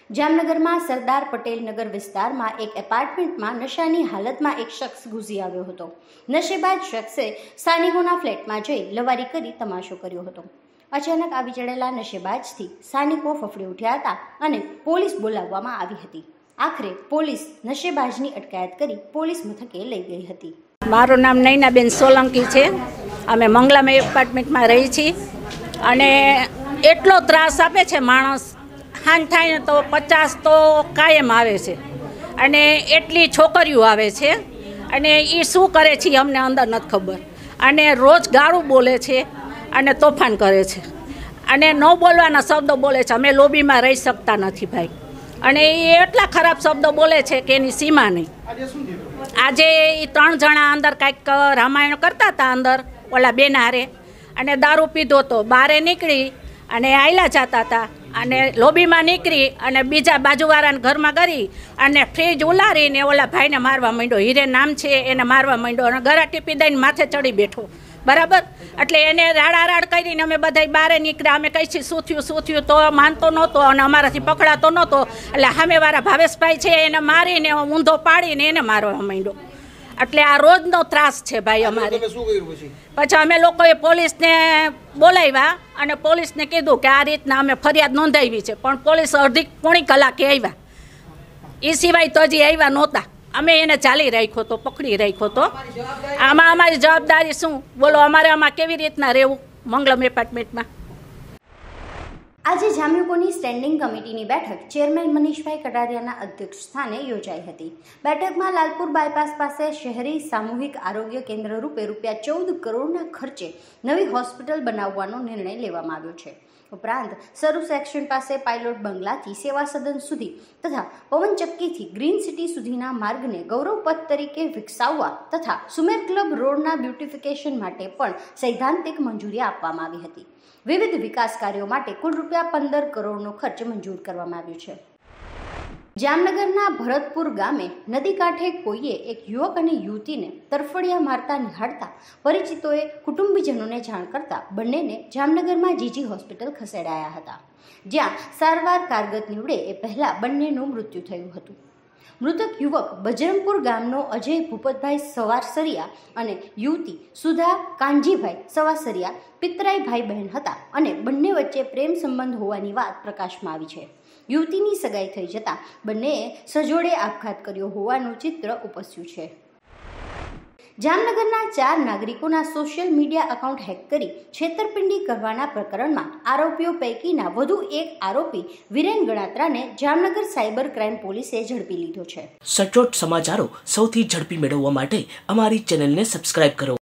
जामनगर में सरदार पटेल नगर विस्तार में एक एपार्टमेंट में नशानी हालत में एक शख्स घुसी आव्यो हतो। नशेबाज शख्से स्थानिकोना फ्लेट में जई लवारी करी तमाशो कर्यो हतो। अचानक आवी चढ़ेला नशेबाजथी स्थानिको फफड़ी उठ्या हता अने पोलीस बोलाववामां आवी हती। आखरे पोलीस नशेबाजनी अटकायत करी पोलीस मथके लई गई हती। मारुं नाम नैनाबेन सोलंकी छे। अमे मंगलाम एपार्टमेंट में रही छीए अने एटलो त्रास आपे छे माणस हान थाय ने तो 50 तो कायम आवे छे अने एटली छोकरीओ आवे छे अने ई शुं करे छे अमने अंदर नथी खबर अने रोज गाळुं बोले छे अने तोफान करे छे अने न बोलवाना शब्दो बोले छे। अमे लोबी में रही सकता नथी भाई अने ए एटला खराब शब्दो बोले छे के एनी सीमा नहीं। आजे ई 3 जणा अंदर कांईक रामायण करता था अंदर ओला बेन हारे अने दारू पीधो तो बारे निकली अने आयला जाता था अने लोबी में निकली अने बीजा बाजुवाळाने घर में गई अने फ्रीज उलारीने ओला भाई ने मारवा मांड्यो। हीरे नाम छे एने मारवा मांड्यो अने गरा टीपी दईने माथे चढ़ी बैठो बराबर। एटले एने राडाराड करीने अमे बधाय बारे निकळ्या। अमे कही शुं थयुं तो मानतो नहोतो अने अमाराथी पकड़ातो नहोतो एटले सामेवाळा भावेशभाई छे एने मारीने ऊंधो पाडीने एने मारवा मांड्यो। એટલે આ રોજનો ત્રાસ છે ભાઈ અમારે। પછી અમે લોકોએ પોલીસને બોલાવ્યા અને પોલીસને કીધું કે આ રીતના અમે ફરિયાદ નોંધાવી છે પણ પોલીસ અડધી પોણી કલાકે આવ્યા એ સિવાય તો હજી આવ્યા નહોતા। અમે એને ચાલી રાખ્યો તો પકડી રાખ્યો તો આમાં અમારી જવાબદારી શું બોલો? અમારે આમાં કેવી રીતના રહેવું મંગલમ એપાર્ટમેન્ટમાં? आज जाम्युकोनी स्टेन्डिंग कमिटीनी बैठक चेरमेन मनीषभाई कटारियाना अध्यक्ष स्थाने योजाई हती। बैठक में लालपुर बायपास पासे शहरी सामूहिक आरोग्य केन्द्र रूपे ₹14 करोड़ना खर्चे नवी होस्पिटल बनाववानो निर्णय लेवामां आव्यो छे। उपरांत सरु सेक्शन पासे पायलोट बंगलाथी सेवा सदन सुधी तथा पवनचक्की थी ग्रीन सिटी सुधीना मार्गने गौरव पथ तरीके विकसाववा तथा सुमेर क्लब रोडना ब्यूटिफिकेशन माटे पण सैद्धांतिक मंजूरी आपवामां आवी हती। विविध विकास कार्यों माटे कुल ₹15 करोड़नो खर्च मंजूर करवामां आव्यो छे। जामनगरना भरतपुर गामे नदी कांठे कोईए एक युवक अने युवतीने तरफड़िया मारता निहाळता परिचितोए कुटुंबीजनोने जाण करता बंनेने जामनगरमां जीजी होस्पिटल खसेडाया हता, ज्यां सारवार कारगत निवडे ए पहेला बंनेनुं मृत्यु थयुं हतुं। मृतक युवक बजरंगपुर गामनो अजय भूपतभाई सवासरिया अने युवती सुधा कांजीभाई सवासरिया पितराई भाई बहन हता अने बंने वच्चे प्रेम संबंध होवानी वात प्रकाशमां आवी छे। युवतीनी सगाई थई जता बंनेए सजोड़े आपघात कर्यो होवानुं चित्र उपस्युं छे। जामनगरना 4 नागरिकोना सोशियल मीडिया अकाउंट हेक करी छेतरपिंडी करवाना प्रकरणमां आरोपीओ पैकीना વધુ એક आरोपी वीरेन गणात्राने जामनगर साइबर क्राइम पोलीसे ઝડપી લીધો છે। સચોટ સમાચારો સૌથી ઝડપી મેળવવા માટે અમારી ચેનલને સબસ્ક્રાઇબ કરો।